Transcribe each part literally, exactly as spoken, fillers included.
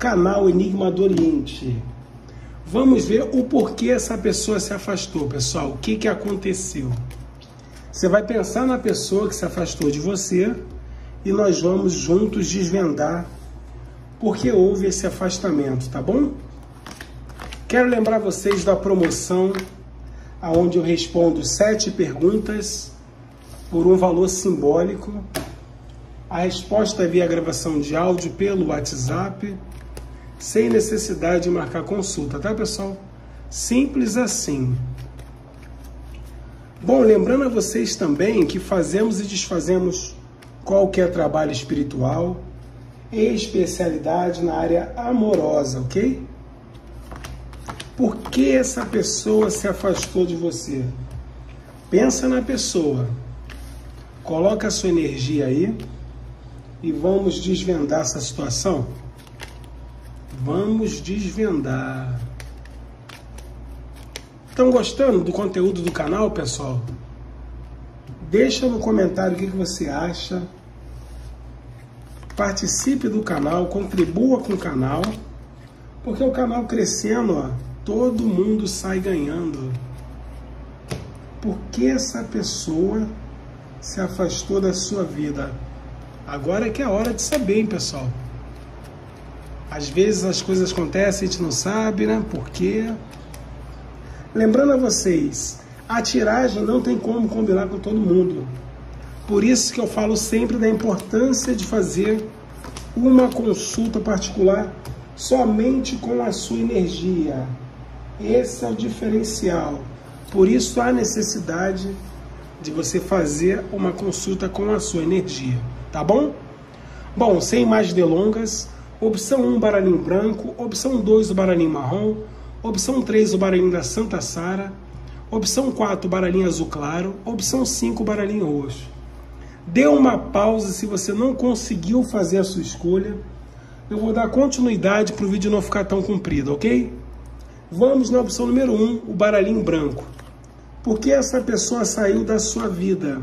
canal Enigma do Oriente. Vamos ver o porquê essa pessoa se afastou, pessoal. O que que aconteceu? Você vai pensar na pessoa que se afastou de você e nós vamos juntos desvendar por que houve esse afastamento, tá bom? Quero lembrar vocês da promoção onde eu respondo sete perguntas por um valor simbólico. A resposta é via gravação de áudio pelo WhatsApp, sem necessidade de marcar consulta, tá, pessoal? Simples assim. Bom, lembrando a vocês também que fazemos e desfazemos qualquer trabalho espiritual, especialidade na área amorosa, ok? Por que essa pessoa se afastou de você? Pensa na pessoa, coloca a sua energia aí e vamos desvendar essa situação. Vamos desvendar. Estão gostando do conteúdo do canal, pessoal? Deixa no comentário o que você acha. Participe do canal, contribua com o canal, porque o canal crescendo, ó, todo mundo sai ganhando. Por que essa pessoa se afastou da sua vida? Agora é que é a hora de saber, hein, pessoal? Às vezes as coisas acontecem e a gente não sabe, né? Por quê? Lembrando a vocês, a tiragem não tem como combinar com todo mundo. Por isso que eu falo sempre da importância de fazer uma consulta particular somente com a sua energia. Esse é o diferencial. Por isso há necessidade de você fazer uma consulta com a sua energia, tá bom? Bom, sem mais delongas, opção um, baralhinho branco, opção dois, o baralhinho marrom, opção três, o baralhinho da Santa Sara, opção quatro, o baralhinho azul claro, opção cinco, o baralhinho roxo. Dê uma pausa se você não conseguiu fazer a sua escolha. Eu vou dar continuidade para o vídeo não ficar tão comprido, ok? Vamos na opção número um, o baralhinho branco. Por que essa pessoa saiu da sua vida?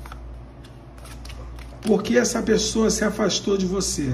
Por que essa pessoa se afastou de você?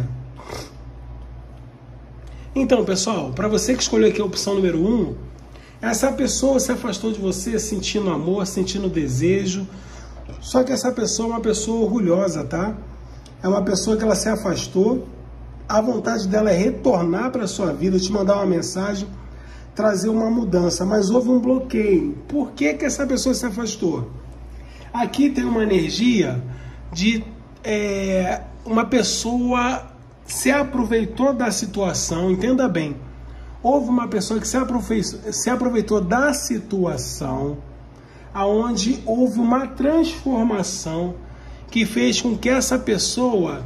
Então, pessoal, para você que escolheu aqui a opção número um, essa pessoa se afastou de você sentindo amor, sentindo desejo. Só que essa pessoa é uma pessoa orgulhosa, tá? É uma pessoa que ela se afastou. A vontade dela é retornar para a sua vida, te mandar uma mensagem, trazer uma mudança. Mas houve um bloqueio. Por que que essa pessoa se afastou? Aqui tem uma energia de é, uma pessoa se aproveitou da situação, entenda bem. Houve uma pessoa que se aproveitou, se aproveitou da situação, aonde houve uma transformação que fez com que essa pessoa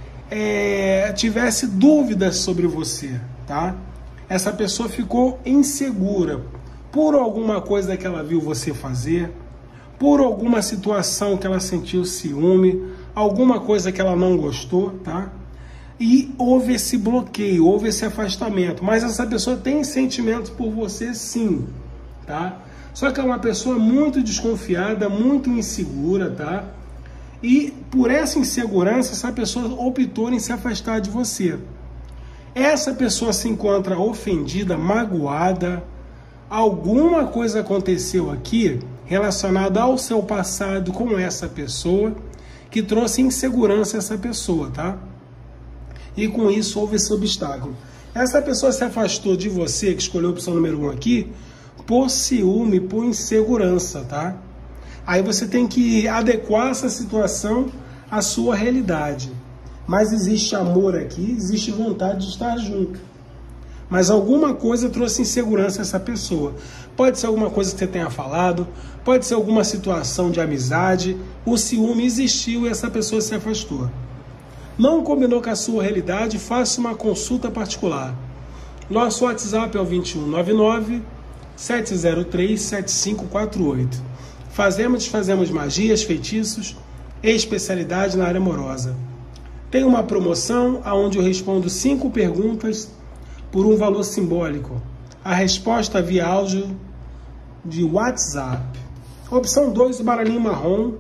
é, tivesse dúvidas sobre você, tá? Essa pessoa ficou insegura por alguma coisa que ela viu você fazer, por alguma situação que ela sentiu ciúme, alguma coisa que ela não gostou, tá? E houve esse bloqueio, houve esse afastamento. Mas essa pessoa tem sentimento por você, sim, tá? Só que é uma pessoa muito desconfiada, muito insegura, tá? E por essa insegurança, essa pessoa optou em se afastar de você. Essa pessoa se encontra ofendida, magoada. Alguma coisa aconteceu aqui relacionada ao seu passado com essa pessoa que trouxe insegurança a essa pessoa, tá? E com isso houve esse obstáculo. Essa pessoa se afastou de você, que escolheu a opção número um aqui, por ciúme, por insegurança, tá? Aí você tem que adequar essa situação à sua realidade. Mas existe amor aqui, existe vontade de estar junto. Mas alguma coisa trouxe insegurança a essa pessoa. Pode ser alguma coisa que você tenha falado, pode ser alguma situação de amizade, o ciúme existiu e essa pessoa se afastou. Não combinou com a sua realidade, faça uma consulta particular. Nosso WhatsApp é o dois um nove nove, sete zero três, sete cinco quatro oito. Fazemos, fazemos magias, feitiços e especialidade na área amorosa. Tem uma promoção onde eu respondo cinco perguntas por um valor simbólico. A resposta via áudio de WhatsApp. Opção dois, o baralhinho marrom.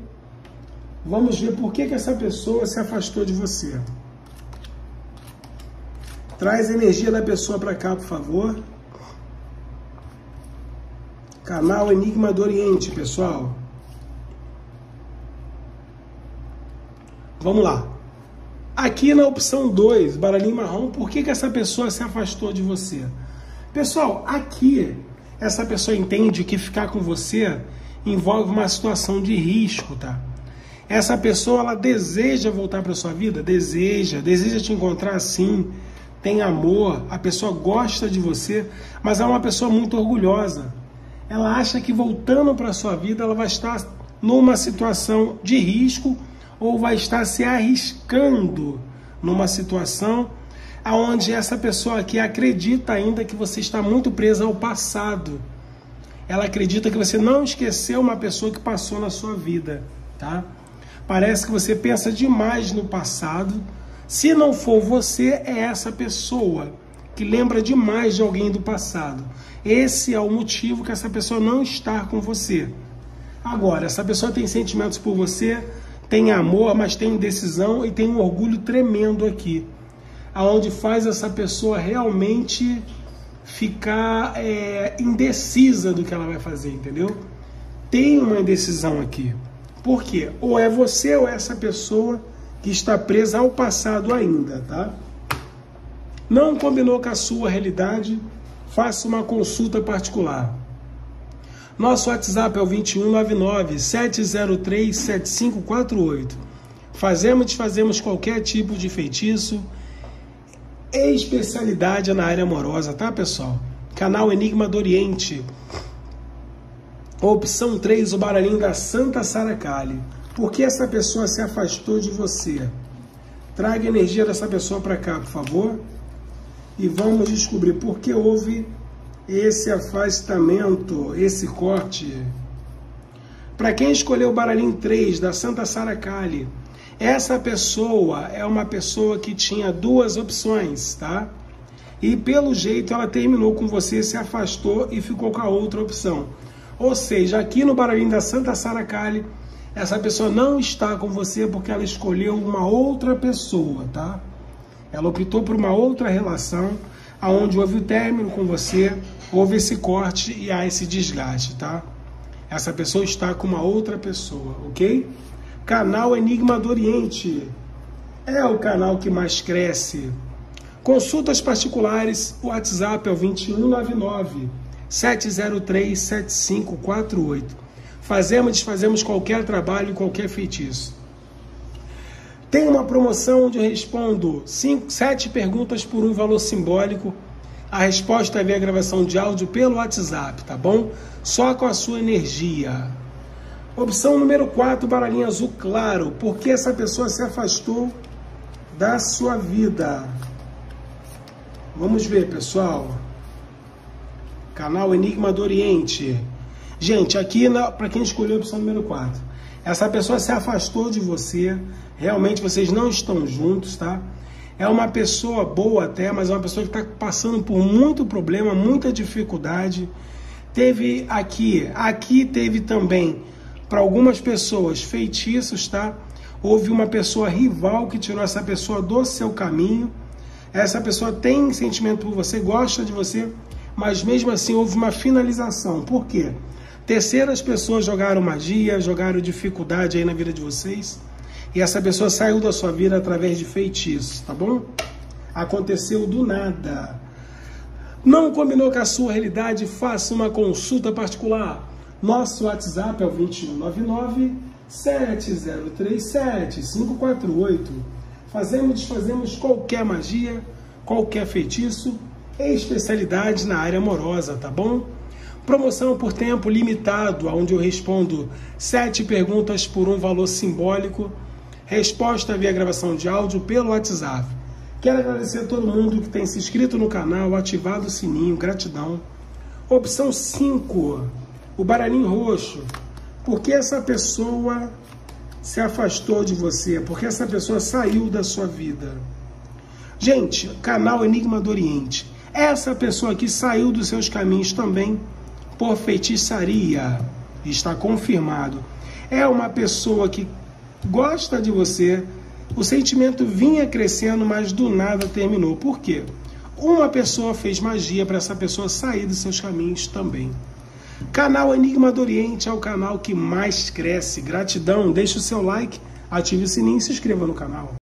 Vamos ver por que que essa pessoa se afastou de você. Traz a energia da pessoa para cá, por favor. Canal Enigma do Oriente, pessoal. Vamos lá. Aqui na opção dois, baralhinho marrom, por que que essa pessoa se afastou de você? Pessoal, aqui, essa pessoa entende que ficar com você envolve uma situação de risco, tá? Essa pessoa, ela deseja voltar para sua vida? Deseja, deseja te encontrar assim, tem amor, a pessoa gosta de você, mas é uma pessoa muito orgulhosa. Ela acha que voltando para sua vida, ela vai estar numa situação de risco ou vai estar se arriscando numa situação onde essa pessoa aqui acredita ainda que você está muito presa ao passado. Ela acredita que você não esqueceu uma pessoa que passou na sua vida, tá? Parece que você pensa demais no passado. Se não for você, é essa pessoa que lembra demais de alguém do passado. Esse é o motivo que essa pessoa não está com você. Agora, essa pessoa tem sentimentos por você, tem amor, mas tem indecisão e tem um orgulho tremendo aqui, aonde faz essa pessoa realmente ficar é, indecisa do que ela vai fazer, entendeu? Tem uma indecisão aqui. Por quê? Ou é você ou é essa pessoa que está presa ao passado ainda, tá? Não combinou com a sua realidade? Faça uma consulta particular. Nosso WhatsApp é o vinte e um, noventa e nove, sete zero três, sete cinco quatro oito. Fazemos e desfazemos qualquer tipo de feitiço, especialidade na área amorosa, tá, pessoal? Canal Enigma do Oriente. Opção três, o baralhinho da Santa Sara Kali. Por que essa pessoa se afastou de você? Traga a energia dessa pessoa para cá, por favor. E vamos descobrir por que houve esse afastamento, esse corte. Para quem escolheu o baralhinho três da Santa Sara Kali, essa pessoa é uma pessoa que tinha duas opções, tá? E pelo jeito ela terminou com você, se afastou e ficou com a outra opção. Ou seja, aqui no baralhinho da Santa Sara Kali, essa pessoa não está com você porque ela escolheu uma outra pessoa, tá? Ela optou por uma outra relação, aonde houve o término com você, houve esse corte e há esse desgaste, tá? Essa pessoa está com uma outra pessoa, ok? Canal Enigma do Oriente é o canal que mais cresce. Consultas particulares, o WhatsApp é o vinte e um, noventa e nove, sete zero três, sete cinco quatro oito. Fazemos e desfazemos qualquer trabalho e qualquer feitiço. Tem uma promoção onde eu respondo cinco, sete perguntas por um valor simbólico. A resposta é via gravação de áudio pelo WhatsApp, tá bom? Só com a sua energia. Opção número quatro, baralhinho azul claro. Por que essa pessoa se afastou da sua vida? Vamos ver, pessoal. Canal Enigma do Oriente. Gente, aqui para quem escolheu a opção número quatro. Essa pessoa se afastou de você. Realmente vocês não estão juntos, tá? É uma pessoa boa até, mas é uma pessoa que está passando por muito problema, muita dificuldade. Teve aqui, aqui teve também, para algumas pessoas, feitiços, tá? Houve uma pessoa rival que tirou essa pessoa do seu caminho. Essa pessoa tem sentimento por você, gosta de você, mas mesmo assim houve uma finalização. Por quê? Terceiras pessoas jogaram magia, jogaram dificuldade aí na vida de vocês. E essa pessoa saiu da sua vida através de feitiços, tá bom? Aconteceu do nada. Não combinou com a sua realidade? Faça uma consulta particular. Nosso WhatsApp é o vinte e um, noventa e nove, sete zero três sete, cinco quatro oito. Fazemos e desfazemos qualquer magia, qualquer feitiço, especialidade na área amorosa, tá bom? Promoção por tempo limitado, onde eu respondo sete perguntas por um valor simbólico. Resposta via gravação de áudio pelo WhatsApp. Quero agradecer a todo mundo que tem se inscrito no canal, ativado o sininho, gratidão. Opção cinco, o baralhinho roxo. Por que essa pessoa se afastou de você? Por que essa pessoa saiu da sua vida? Gente, canal Enigma do Oriente. Essa pessoa aqui saiu dos seus caminhos também por feitiçaria. Está confirmado. É uma pessoa que gosta de você. O sentimento vinha crescendo, mas do nada terminou. Por quê? uma pessoa fez magia para essa pessoa sair dos seus caminhos também. Canal Enigma do Oriente é o canal que mais cresce. Gratidão, deixe o seu like, ative o sininho e se inscreva no canal.